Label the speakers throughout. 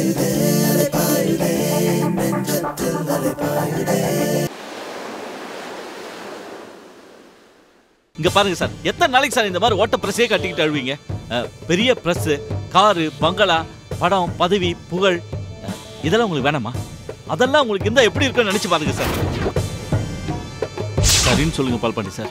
Speaker 1: இங்க பாருங்க சார், எத்தனை நாளைக்கு சார் இந்த மாதிரி ஓட்ட பிரஸ்ஸே கட்டிக்கிட்டு அழுவீங்க? பெரிய பிரஸ், காரு, பங்களா, படம், பதவி, புகழ், இதெல்லாம் உங்களுக்கு வேணாமா? அதெல்லாம் உங்களுக்கு இருந்தா எப்படி இருக்குன்னு நினைச்சு பாருங்க சார். சரின்னு சொல்லுங்க பால்பாண்டி சார்.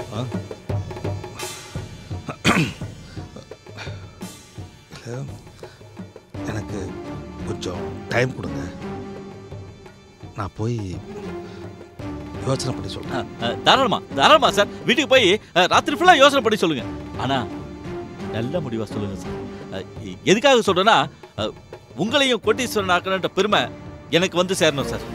Speaker 2: எனக்கு கொஞ்சம் டைம் கொடுங்க, நான் போய் யோசனை பண்ணி சொல்றேன்.
Speaker 1: தாராளமா சார். வீட்டுக்கு போய் ராத்திரி ஃபுல்லா யோசனை பண்ணி சொல்லுங்க. ஆனா நல்ல முடிவா சொல்லுங்க சார். எதுக்காக சொல்றேன்னா, உங்களையும் கோட்டீஸ்வரன் ஆக்கணுன்ற பெருமை எனக்கு வந்து சேரணும் சார்.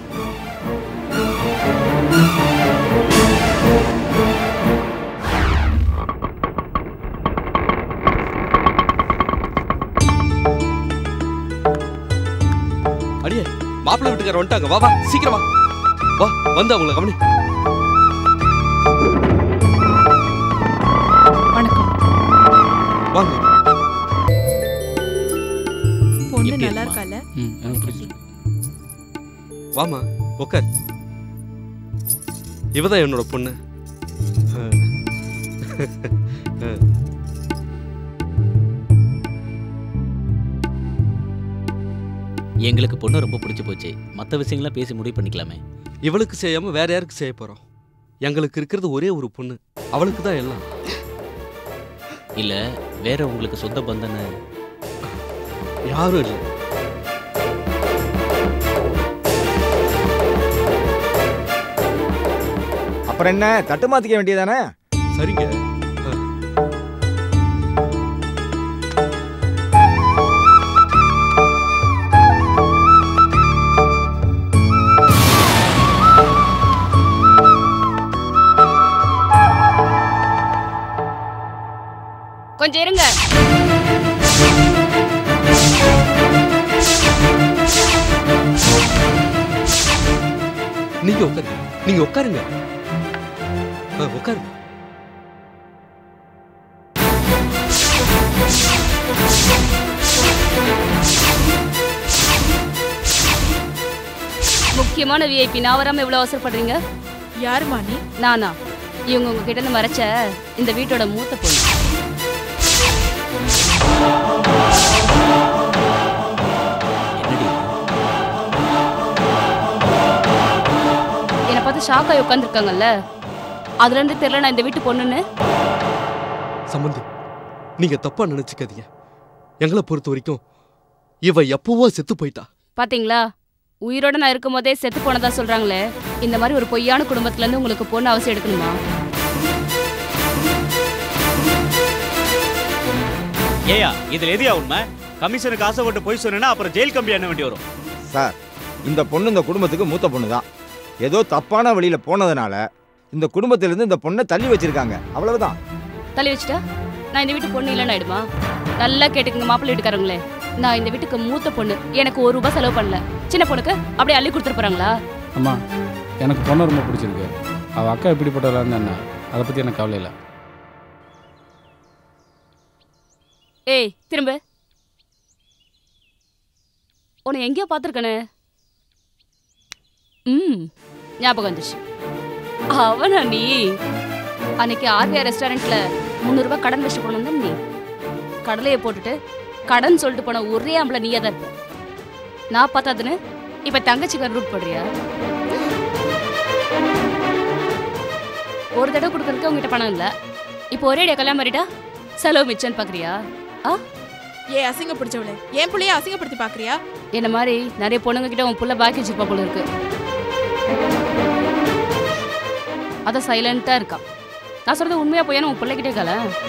Speaker 3: அடியே, மாப்பிள்ளை வீட்டுக்கார வந்துட்டாங்க. வா வா சீக்கிரமா வா, வந்து அவங்கள கவனி.
Speaker 4: வணக்கம்.
Speaker 3: வாங்க.
Speaker 4: பொண்ணு நல்லா இருக்கால?
Speaker 3: எனக்கு பிடிச்சிருக்கு. வாமா உட்கார். இவதான் என்னோட பொண்ணு.
Speaker 5: எங்களுக்கு பொண்ணு ரொம்ப பிடிச்சி போச்சு. மற்ற விஷயங்கள்லாம் பேசி முடிவு பண்ணிக்கலாமே.
Speaker 3: இவளுக்கு செய்யாம வேற யாருக்கு செய்ய போறோம்? எங்களுக்கு இருக்கிறது ஒரே ஒரு பொண்ணு, அவளுக்கு தான் எல்லாம்.
Speaker 5: இல்ல வேற உங்களுக்கு சொந்த பந்தன
Speaker 3: யாரும் இல்லை.
Speaker 6: அப்புறம் என்ன, தட்டு மாத்திக்க வேண்டியதானே?
Speaker 3: சரிங்க.
Speaker 7: கொஞ்சம் இருங்க.
Speaker 3: நீங்க உட்காருங்க, நீங்க உட்காருங்க, உட்காருங்க.
Speaker 7: முக்கியமான விஐபி, நான் வராம எவ்வளவு அவசரப்படுறீங்க?
Speaker 4: யாருமா நீ?
Speaker 7: நானா? இவங்க உங்ககிட்ட இருந்து மறைச்ச இந்த வீட்டோட மூத்த பொண்ணு. என்னை பார்த்து ஷாக் ஆகி உட்காந்துருக்காங்கல்ல, அதுல இருந்து தெரியல நான் இந்த வீட்டு பொண்ணுன்னு.
Speaker 3: சம்பந்தி, நீங்க தப்பா நினைச்சுக்காதீங்க. எங்களை பொறுத்த வரைக்கும் இவ எப்பவோ செத்து போயிட்டா.
Speaker 7: பாத்தீங்களா, உயிரோட நான் இருக்கும் போதே செத்து போனதா சொல்றாங்களே. இந்த மாதிரி ஒரு பொய்யான குடும்பத்துல இருந்து உங்களுக்கு பொண்ணு அவசியம் எடுக்கணுமா?
Speaker 1: ஏயா இதுல எதையா உண்மை? கமிஷனுக்கு ஆசைப்பட்டு போய் சொன்னா அப்புறம் ஜெயில் கம்பி என்ன வேண்டி வரும்
Speaker 6: சார். இந்த பொண்ணு இந்த குடும்பத்துக்கு மூத்த பொண்ணு தான். ஏதோ தப்பான வழியில போனதுனால இந்த குடும்பத்திலிருந்து இந்த பொண்ணை தள்ளி வச்சிருக்காங்க, அவ்வளவுதான்.
Speaker 7: தள்ளி வச்சுட்டா நான் இந்த வீட்டு பொண்ணு இல்லைன்னு ஆயிடுமா? நல்லா கேட்டுக்குங்க மாப்பிள்ளை வீட்டுக்காரங்களே, நான் இந்த வீட்டுக்கு மூத்த பொண்ணு. எனக்கு ஒரு ரூபாய் செலவு பண்ணல. சின்ன பொண்ணுக்கு அப்படியே அள்ளி கொடுத்துட்டு போறாங்களா?
Speaker 8: அம்மா, எனக்கு பொண்ணு ரொம்ப பிடிச்சிருக்கு. அவள் அக்கா எப்படிப்பட்டவளான்னு என்ன, அதை பற்றி எனக்கு கவலை இல்லை.
Speaker 7: ஏய் திரும்ப, உன்னை எங்கேயோ பார்த்துருக்கனே. ஞாபகம் வந்துச்சு. அவனா நீ? அன்னைக்கு ஆர்பிஆர் ரெஸ்டாரண்ட்ல 300 ரூபாய் கடன் வச்சு போனோம் தான் நீ. கடலையை போட்டுட்டு கடன் சொல்லிட்டு போன ஒரே ஆம்பளை நீயா தான் இருப்ப. நான் பார்த்தாதுன்னு இப்ப தங்கச்சிக்கு ரூட் போடுறியா? ஒரு தடவை கொடுக்கறதுக்கு உங்ககிட்ட பணம் இல்ல, இப்போ ஒரே அடியா கல்யாணம் பண்ணிட்டா செலவு மிச்சம்னு பாக்குறியா?
Speaker 4: ஏ அசிங்க பிடிச்சவளே, என் புள்ளைய அசிங்கப்படுத்தி பாக்குறியா?
Speaker 7: என்ன மாதிரி நிறைய பொண்ணுங்க கிட்ட உன் புள்ள பாக்கி வச்சிருப்பா போல இருக்கு. அத சைலண்டா இருக்கா. நான் சொல்றது உண்மையா போயானு உன் பிள்ளைகிட்டே கல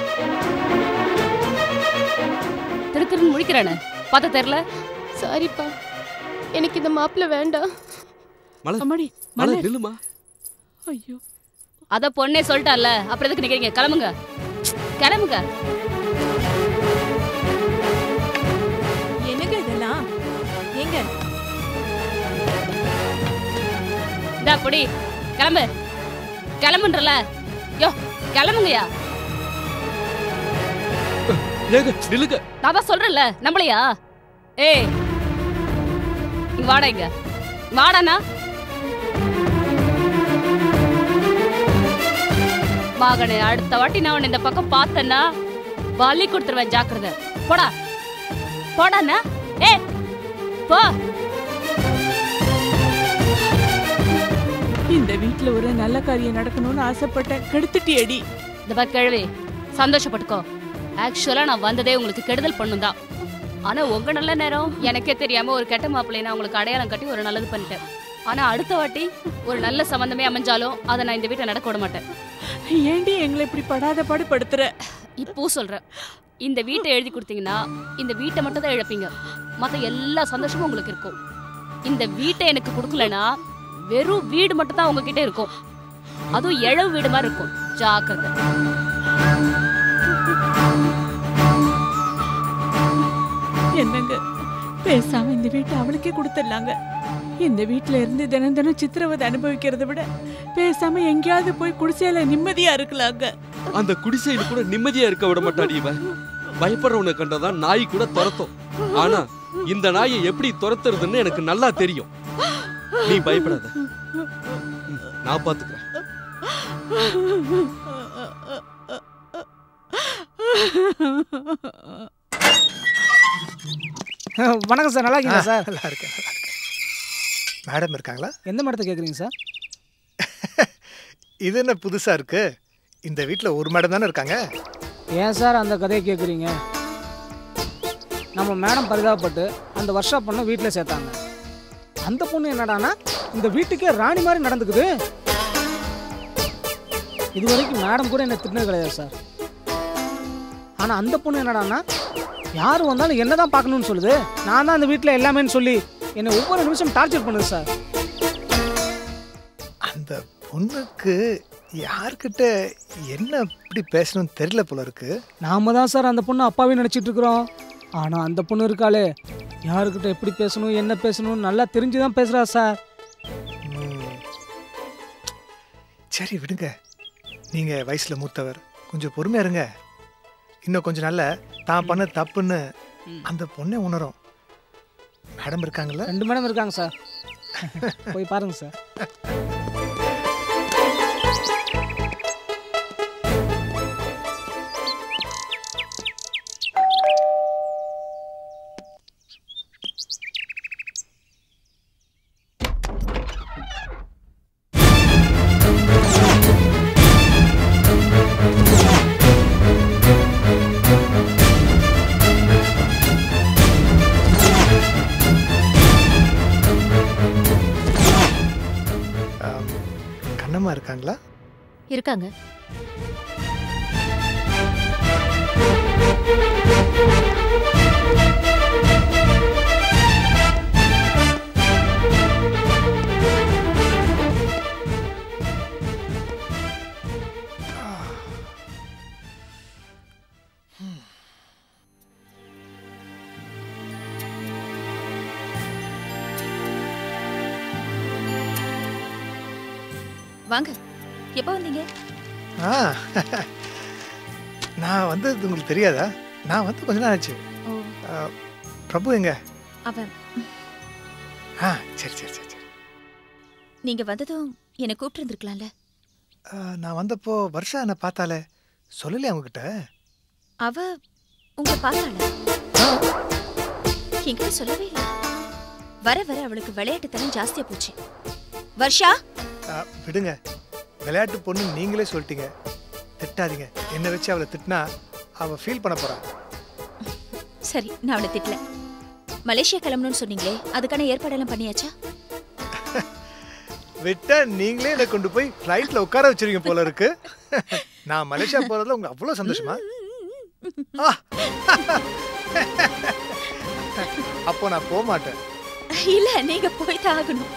Speaker 7: திருத்திருன்னு முடிக்கிறானே பார்த்தா தெரியல.
Speaker 9: சாரிப்பா, எனக்கு இந்த மாப்பிள்ள வேண்டாம்.
Speaker 4: அம்மாடி மலர் நில்லுமா. ஐயோ,
Speaker 7: அத பொண்ணே சொல்லிட்டால, அப்புறம் எதுக்கு நிக்கிறீங்க? கிளம்புங்க கிளம்புங்க.
Speaker 4: என்னங்க இதெல்லாம்? ஏங்க
Speaker 7: டா பொடி, கிளம்பு கிளம்புன்றல. யோ கிளம்புங்கயா.
Speaker 3: நில்லுங்க.
Speaker 7: நான் தான் சொல்றேன்ல, நம்மளையா? ஏய் வாடா இங்க வாடாண்ணா. மகனே, அடுத்த வாட்டி நான் உன்னை இந்த பக்கம் பார்த்தேன்னா பலி கொடுத்துருவேன், ஜாக்கிரதை. போடா போடாண்ணா. ஏ போ.
Speaker 4: இந்த வீட்ல ஒரு நல்ல காரியம் நடக்கணும்னு ஆசைப்பட்டேன், கெடுத்துட்டியடி.
Speaker 7: இந்த பார் கிழவி, சந்தோஷப்பட்டுக்கோ. ஆக்சுவலா நான் வந்ததே உங்களுக்கு கெடுதல் பண்ணும் தான். ஆனா உங்க நல்ல நேரம் எனக்கே தெரியாம ஒரு கெட்ட மாப்பிள்ளையை நான் உங்களுக்கு அடையாளம் கட்டி ஒரு நல்லது பண்ணிட்டேன். ஆனா அடுத்த வாட்டி ஒரு நல்ல சம்பந்தமே அமைஞ்சாலும் அதை நான் இந்த வீட்டை நடக்க விட மாட்டேன்.
Speaker 4: ஏண்டி எங்களை இப்படி படாத பாடு படுத்துற?
Speaker 7: இப்போ சொல்றேன், இந்த வீட்டை எழுதி கொடுத்தீங்கன்னா இந்த வீட்டை மட்டும் தான் இழப்பீங்க, மற்ற எல்லா சந்தோஷமும் உங்களுக்கு இருக்கும். இந்த வீட்டை எனக்கு கொடுக்கலனா வெறும் வீடு மட்டும் தான் உங்ககிட்ட இருக்கும், அதுவும் இழவு வீடு மாதிரி இருக்கும், ஜாக்கிரதை.
Speaker 4: என்னங்க, பேசாம இந்த வீட்டை அவளுக்கே கொடுத்துடலாங்க. இந்த வீட்டுல இருந்து தினம் தினம் சித்திரவதை அனுபவிக்கிறத விட பேசாம எங்கேயாவது போய் குடிசையில நிம்மதியா இருக்கலாங்க.
Speaker 3: அந்த குடிசையில கூட நிம்மதியா இருக்க விட மாட்டாடி இவன். பயப்படுறவனை கண்டதான் நாய் கூட துரத்தும். ஆனா இந்த நாயை எப்படி துரத்துறதுன்னு எனக்கு நல்லா தெரியும். நீ பயப்படாத, நான் பாத்துக்கிறேன்.
Speaker 10: வணக்கம் சார், நல்லா இருக்கீங்களா சார்?
Speaker 11: நல்லா இருக்கேன், நல்லா இருக்கேன். மேடம் இருக்காங்களா?
Speaker 10: எந்த மேடத்தை கேட்குறீங்க சார்?
Speaker 11: இது என்ன புதுசா இருக்கு? இந்த வீட்டில் ஒரு மேடம் தானே இருக்காங்க.
Speaker 10: ஏன் சார் அந்த கதையை கேட்குறீங்க? நம்ம மேடம் பரிதாபப்பட்டு அந்த ஒர்க் பொண்ணை வீட்டில் சேர்த்தாங்க. அந்த பொண்ணு என்னடானா இந்த வீட்டுக்கே ராணி மாதிரி நடந்துக்குது. இது வரைக்கும் மேடம் கூட என்ன திட்டினது கிடையாது சார். ஆனால் அந்த பொண்ணு என்னடானா யார் வந்தாலும் என்ன தான் பார்க்கணும்னு சொல்லுது. நான் தான் அந்த வீட்டில் எல்லாமேன்னு சொல்லி என்னை ஒவ்வொரு நிமிஷம் டார்ச்சர் பண்ணுது சார்.
Speaker 11: அந்த பொண்ணுக்கு யார்கிட்ட என்ன இப்படி பேசணும்னு தெரியல போல இருக்கு.
Speaker 10: நாம தான் சார் அந்த பொண்ணு அப்பாவே நினச்சிட்டு இருக்கிறோம். ஆனால் அந்த பொண்ணு இருக்காளே, யாருக்கிட்ட எப்படி பேசணும் என்ன பேசணும்னு நல்லா தெரிஞ்சு தான் பேசுகிறா சார்.
Speaker 11: சரி விடுங்க, நீங்கள் வயசில் மூத்தவர், கொஞ்சம் பொறுமையாக இருங்க. இன்னும் கொஞ்சம் நாள்ல தான் பண்ண தப்புன்னு அந்த பொண்ணை உணரும். மேடம் இருக்காங்களா?
Speaker 10: 2 மேடம் இருக்காங்க சார், போய் பாருங்க சார்.
Speaker 11: கண்ணம்மா இருக்காங்களா?
Speaker 12: இருக்காங்க. வாங்க, எப்போ வந்தீங்க?
Speaker 11: நான் வந்தது உங்களுக்கு தெரியாதா? நான் வந்து கொஞ்ச நாள் ஆச்சு. பிரபு எங்க?
Speaker 12: அவன்.
Speaker 11: சரி சரி சரி சரி.
Speaker 12: நீங்க வந்ததும் என்னை கூப்பிட்டு இருந்திருக்கலாம்ல.
Speaker 11: நான் வந்தப்போ வருஷா என்னை பார்த்தாலே, சொல்லலையா அவங்ககிட்ட?
Speaker 12: அவ உங்களை பார்த்தாள? என்கிட்ட சொல்லவே இல்லை. வர வர அவளுக்கு விளையாட்டுத்தனம் ஜாஸ்தியா போச்சு. வர்ஷா,
Speaker 11: விடுங்க, விளையாட்டு பொண்ணு நீங்களே சொல்லிட்டீங்க, திட்டாதீங்க. என்னை வச்சு அவளை திட்டினா அவள் ஃபீல் பண்ண போறா.
Speaker 12: சரி, நான் அவளை திட்டல. மலேசியா கிளம்பணும்னு சொன்னீங்களே, அதுக்கான ஏற்பாடெல்லாம் பண்ணியாச்சா?
Speaker 11: விட்டா நீங்களே என்னை கொண்டு போய் ஃப்ளைட்ல உட்கார வச்சிருக்கீங்க போல இருக்கு. நான் மலேசியா போறதுல உங்களுக்கு அவ்வளோ சந்தோஷமா? அப்போ நான் போக மாட்டேன்.
Speaker 12: இல்ல, நீங்க போய்தான் ஆகணும்.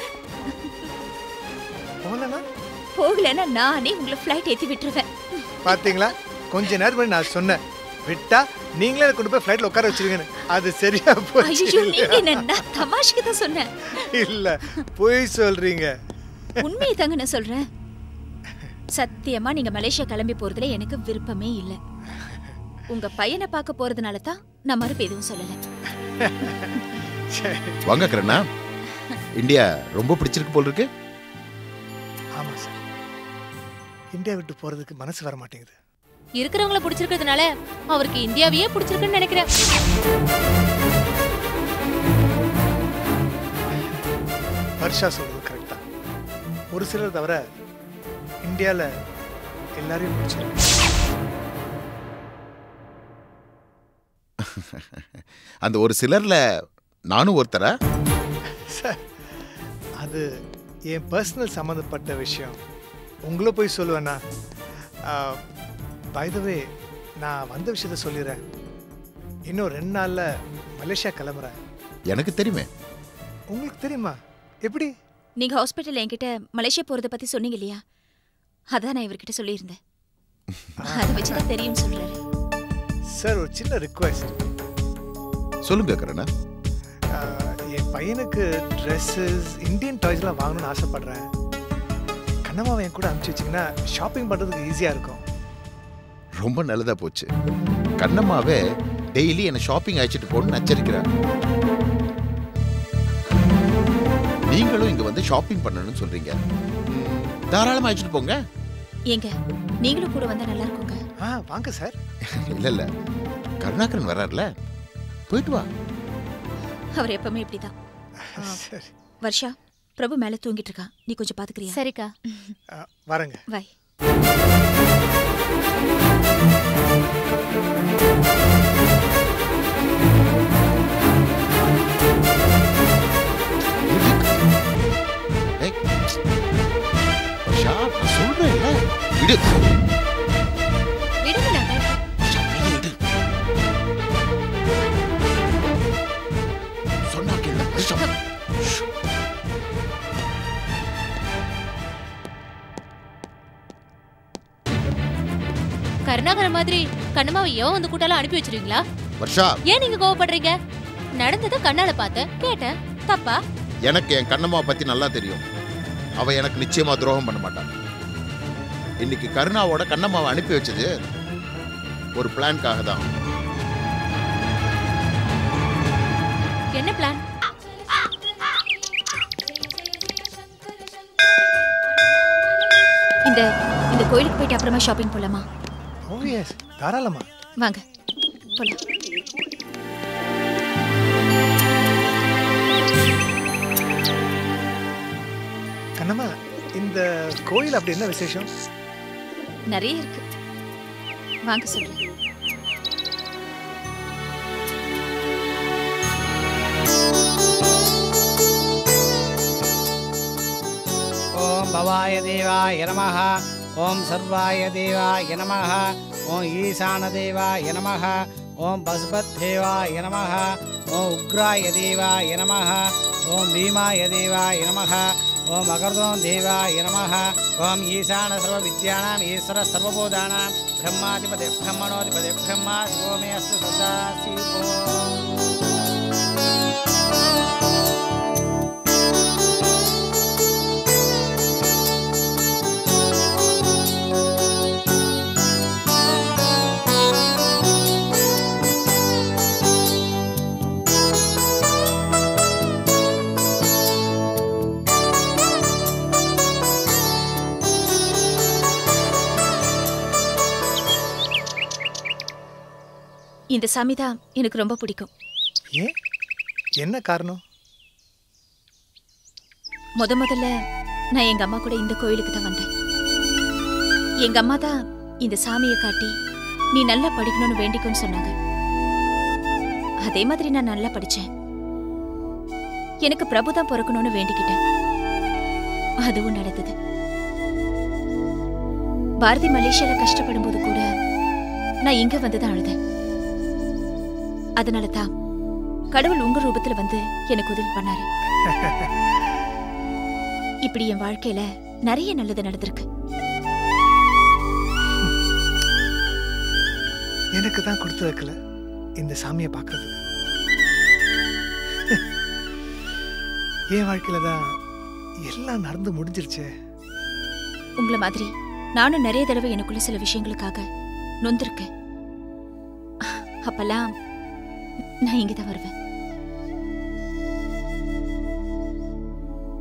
Speaker 12: போகலன்னா நானே உங்களை ஃப்ளைட் ஏத்தி விட்டுருவேன்.
Speaker 11: பாத்தீங்களா, கொஞ்ச நேரம் முன்னாடி நான் சொன்னேன், விட்டா நீங்களே கொண்டு போய் ஃப்ளைட்ல உட்கார வச்சிருக்கீங்கன்னு. அது சரியா போச்சு.
Speaker 12: ஐயோ, நீங்க என்ன தமாஷ்க்கு தான் சொன்னேன்.
Speaker 11: இல்ல, போய் சொல்றீங்க.
Speaker 12: உண்மையை தாங்க நான் சொல்றேன். சத்தியமா நீங்க மலேசியா கிளம்பி போறதுல எனக்கு விருப்பமே இல்ல. உங்க பையனை பார்க்க போறதுனால தான் நான் மறுப்பு எதுவும் சொல்லல.
Speaker 13: வாங்க கருணா. இந்தியா ரொம்ப பிடிச்சிருக்கு போல் இருக்கு.
Speaker 11: ஆமா சார், இந்தியா விட்டு போறதுக்கு மனசு வர மாட்டேங்குது.
Speaker 14: இருக்கிறவங்கள பிடிச்சிருக்கிறதுனால அவருக்கு இந்தியாவையே பிடிச்சிருக்குன்னு நினைக்கிறேன்.
Speaker 11: வர்ஷா சொல்றது கரெக்ட் தான். ஒரு சிலர் தவிர இந்தியாவில் எல்லாரையும் பிடிச்சிருக்கு.
Speaker 13: அந்த ஒரு சிலர்ல நானும் ஒருத்தரா?
Speaker 11: சார், அது என் பர்சனல் சம்மந்தப்பட்ட விஷயம். உங்களை போய் சொல்லுவேண்ணா. பை த வே, நான் வந்த விஷயத்த சொல்லிடுறேன். இன்னும் 2 நாள்ல மலேசியா கிளம்புறேன்.
Speaker 13: எனக்கு தெரியுமே.
Speaker 11: உங்களுக்கு தெரியுமா? எப்படி?
Speaker 12: நீங்க ஹாஸ்பிட்டல் என்கிட்ட மலேசியா போறத பத்தி சொன்னீங்க இல்லையா? அதான் நான் இவர்கிட்ட சொல்லியிருந்தேன். அதை வச்சுதான் தெரியும் சொல்றாரு.
Speaker 11: சார், ஒரு சின்ன ரிக்வெஸ்ட்.
Speaker 13: சொல்லுங்க கருணா.
Speaker 11: என் பையனுக்கு ட்ரெஸ்ஸஸ், இந்தியன் டாய்ஸ்லாம் வாங்கணும்னு ஆசைப்படுறேன். கண்ணம்மாவை என் கூட அனுப்பிச்சு வச்சிங்கன்னா ஷாப்பிங் பண்ணுறதுக்கு ஈஸியாக இருக்கும்.
Speaker 13: ரொம்ப நல்லதா போச்சு. கண்ணம்மாவே டெய்லி என்னை ஷாப்பிங் அழைச்சிட்டு போன்னு நச்சரிக்கிறார். நீங்களும் இங்க வந்து ஷாப்பிங் பண்ணணும்னு சொல்றீங்க. தாராளமா அழைச்சிட்டு போங்க.
Speaker 12: ஏங்க, நீங்களும் கூட வந்தா நல்லா இருக்குங்க.
Speaker 11: வாங்க சார்.
Speaker 13: இல்ல, கருணாகரன் வர்றாருல, போயிட்டு வா.
Speaker 12: அவர் எப்பவுமே இப்படிதான். வர்ஷா, பிரபு மேல தூங்கிட்டு இருக்கா, நீ கொஞ்சம் பாத்துக்கிறியா?
Speaker 14: சரிக்கா.
Speaker 11: வரங்க.
Speaker 12: வை.
Speaker 13: சொல்றேன்ல, விடு.
Speaker 14: கருணாகரன் மாதிரி கண்ணம்மாவை ஏன் வந்து கூட்டாலாம் அனுப்பி வச்சிருவீங்களா?
Speaker 13: வர்ஷா,
Speaker 14: ஏன் நீங்க கோவப்படுறீங்க? நடந்ததை கண்ணால பார்த்தேன், கேட்டேன். தப்பா?
Speaker 13: எனக்கு என் கண்ணம்மாவை பத்தி நல்லா தெரியும். அவ எனக்கு நிச்சயமா துரோகம் பண்ண மாட்டான். இன்னைக்கு கருணாவோட கண்ணம்மாவை அனுப்பி வச்சது ஒரு பிளான்காக தான்.
Speaker 14: என்ன பிளான்?
Speaker 12: இந்த கோயிலுக்கு போயிட்டு அப்புறமா ஷாப்பிங் போலாமா?
Speaker 11: ஓ எஸ், தாராளமா.
Speaker 12: வாங்க போலாம்.
Speaker 11: கண்ணம்மா, இந்த கோயில் அப்படி என்ன விசேஷம்?
Speaker 12: நிறைய இருக்கு, வாங்க சொல்றேன்.
Speaker 10: ஓம் பவாய தேவாய நமஹ. ஓம் சர்வாய தேவாய நமஹ. ஓம் ஈசான தேவாய நமஹ. ஓம் பசுபத் தேவாய நமஹ. ஓம் உக்ராய தேவாய நமஹ. ஓம் பீமாய தேவாய நமஹ. ஓம் அகர்தோம் தேவாய நமஹ. ஓம் ஈசான சர்வ வித்யானாம் ஈஸ்வர சர்வபூதானாம் பிரம்மாதிபதி பிரம்மணோதிபதி பிரம்மா சிவோமே அஸ்து சதா சிவோ.
Speaker 12: இந்த சாமி தான் எனக்கு ரொம்ப பிடிக்கும்.
Speaker 11: ஏன்? என்ன காரணம்?
Speaker 12: முதல்ல நான் எங்க அம்மா கூட இந்த கோயிலுக்கு தான் வந்தேன். எங்க அம்மா தான் இந்த சாமியை காட்டி நீ நல்லா படிக்கணும்னு வேண்டிக்கோன்னு சொன்னாங்க. அதே மாதிரி நான் நல்லா படிச்சேன். எனக்கு பிரபு தான் பிறக்கணும்னு வேண்டிக்கிட்டேன். அதுவும் நடந்தது. பாரதி மலேசியால கஷ்டப்படும் போது கூட நான் இங்க வந்துதான் அழுதேன். அதனால தான் கடவுள் உங்க ரூபத்துல வந்து எனக்கு உதவி பண்ணாரு. இப்படி என் வாழ்க்கையில நிறைய நல்லது நடந்திருக்கு.
Speaker 11: எனக்கு தான் கொடுத்து வைக்கல இந்த சாமியை பார்க்கறது. என் வாழ்க்கையில தான் எல்லாம் நடந்து முடிஞ்சிருச்சு.
Speaker 12: உங்களை மாதிரி நானும் நிறைய தடவை எனக்குள்ள சில விஷயங்களுக்காக நொந்திருக்கேன். அப்பெல்லாம் நான் இங்கதான் வருவேன்.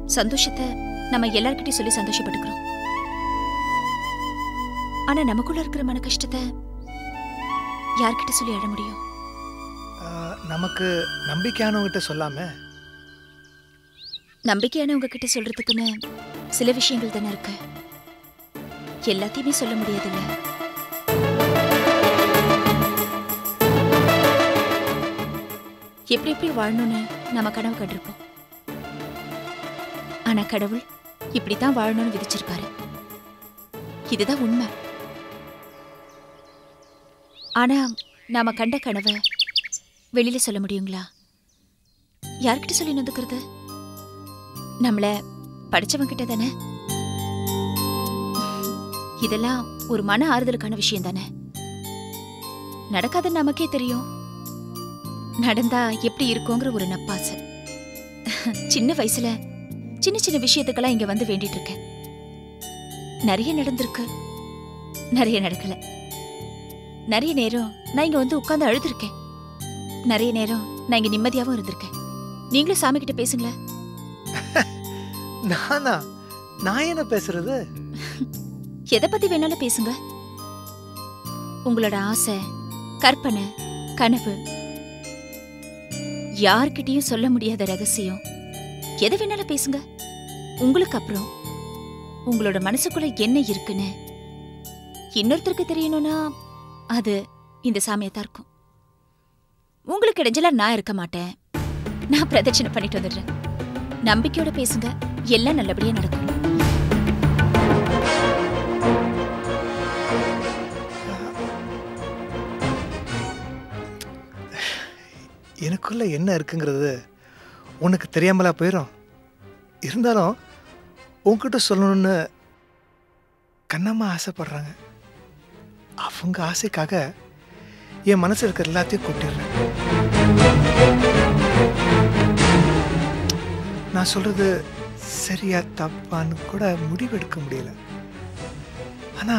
Speaker 12: சந்தோஷத்தை நம்ம எல்லார்கிட்டயும் சொல்லி சந்தோஷப்பட்டுக்கிறோம். ஆனா நமக்குள்ள இருக்கிற மன கஷ்டத்தை யார்கிட்ட சொல்லி அழ முடியும்?
Speaker 11: நமக்கு நம்பிக்கையானவங்கிட்ட சொல்லாம.
Speaker 12: நம்பிக்கையானவங்க கிட்ட சொல்றதுக்குன்னு சில விஷயங்கள் தானே இருக்கு. எல்லாத்தையுமே சொல்ல முடியாதுல்ல. எப்படி எப்படி வாழணும்னு நம்ம கனவு கண்டிருப்போம். ஆனா கடவுள் இப்படித்தான் வாழணும்னு விதிச்சிருப்பாரு. இதுதான் உண்மை. ஆனா நாம கண்ட கனவை வெளியில சொல்ல முடியுங்களா? யார்கிட்ட சொல்லி நொந்துக்கிறது? நம்மள படிச்சவங்க கிட்ட தானே. இதெல்லாம் ஒரு மன ஆறுதலுக்கான விஷயம் தானே. நடக்காதுன்னு நமக்கே தெரியும். நடந்தா எப்படி இருக்குங்கிற ஒரு நப்பாசை. சின்ன வயசுல சின்ன சின்ன விஷயத்துக்கெல்லாம் இங்க வந்து வேண்டிட்டு இருக்கேன். நிறைய நடந்திருக்கு, நிறைய நடக்கல. நிறைய நேரம் நான் இங்க வந்து உட்கார்ந்து அழுதுருக்கேன். நிறைய நேரம் நான் இங்க நிம்மதியாவும் இருந்திருக்கேன். நீங்களும் சாமி கிட்ட பேசுங்களேன்.
Speaker 11: நானா? நான் என்ன பேசுறது?
Speaker 12: எதை பத்தி வேணாலும் பேசுங்க. உங்களோட ஆசை, கற்பனை, கனவு, யார்கிட்டயும் சொல்ல முடியாத ரகசியம், எதை வேணாலும் பேசுங்க. உங்களுக்கு அப்புறம் உங்களோட மனசுக்குள்ள என்ன இருக்குன்னு இன்னொருத்தருக்கு தெரியணும்னா அது இந்த சாமியத்தான் இருக்கும். உங்களுக்கு இடைஞ்சலா நான் இருக்க மாட்டேன். நான் பிரதட்சணை பண்ணிட்டு வந்துடுறேன். நம்பிக்கையோட பேசுங்க, எல்லாம் நல்லபடியா நடக்கும்.
Speaker 11: எனக்குள்ள என்ன இருக்குங்கிறது உனக்கு தெரியாமலா போயிடும். இருந்தாலும் உன்கிட்ட சொல்லணும்னு கண்ணம்மா ஆசைப்படுறாங்க. அவங்க ஆசைக்காக என் மனசு இருக்கிற எல்லாத்தையும் கொட்டிடுறேன். நான் சொல்றது சரியா தப்பான்னு கூட முடிவெடுக்க முடியல. ஆனா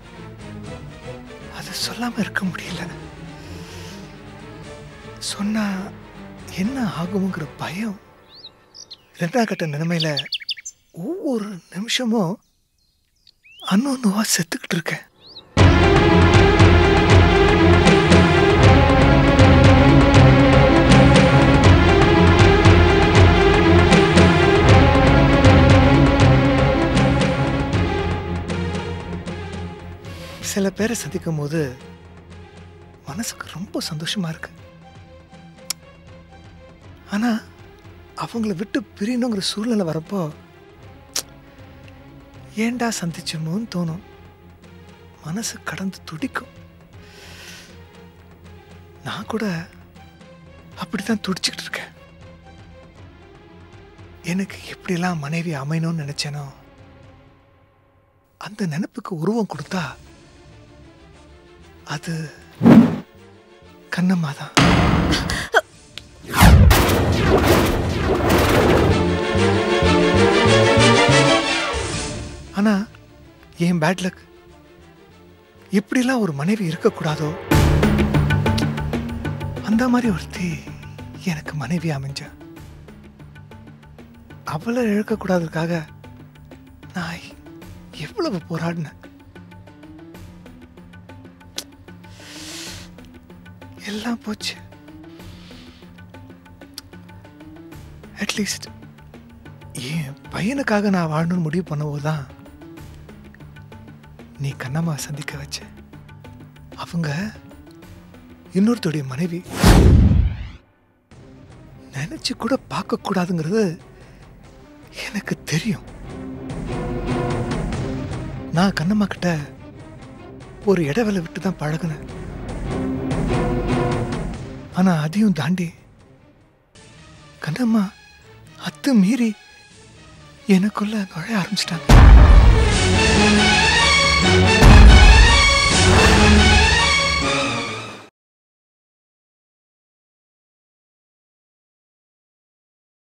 Speaker 11: அதை சொல்லாம இருக்க முடியல. சொன்னா என்ன ஆகுங்கிற பயம். 2ஆம் கட்ட நிலைமையில ஒவ்வொரு நிமிஷமும் அன்னொன்னுவா செத்துக்கிட்டு இருக்கேன். சில பேரை சந்திக்கும் போது மனசுக்கு ரொம்ப சந்தோஷமா இருக்கு. ஆனா அவங்கள விட்டு பிரியணுங்கிற சூழ்நிலை வரப்போ ஏண்டா சந்திச்சோமோன்னு தோணும். மனசு கடந்து துடிக்கும். நான் கூட அப்படித்தான் துடிச்சுக்கிட்டு இருக்கேன். எனக்கு எப்படிலாம் மனைவி அமையணும்னு நினைச்சேனோ அந்த நினைப்புக்கு உருவம் கொடுத்தா அது கண்ணம்மா தான். ஆனா என் பேட் லக் இப்படிலாம் ஒரு மனைவி இருக்கக்கூடாதோ அந்த மாதிரி ஒருத்தி எனக்கு மனைவி அமைஞ்சா. அவளை இழக்கக்கூடாதுக்காக நான் எவ்வளவு போராடினேன். எல்லாம் போச்சு. அட்லீஸ்ட் என் பையனுக்காக நான் வாழணும்னு முடிவு பண்ணவோதான் நீ கண்ணம்மா சந்திக்க வச்ச. அவங்க இன்னொருத்தோடைய மனைவி. நினைச்சு கூட பார்க்க கூடாதுங்கிறது எனக்கு தெரியும். நான் கண்ணம்மா கிட்ட ஒரு இடைவேளை விட்டு தான் பழகுனேன். ஆனா அதையும் தாண்டி கண்ணம்மா அத்து மீறி எனக்குள்ள நுழைய ஆரம்பிச்சிட்டாங்க.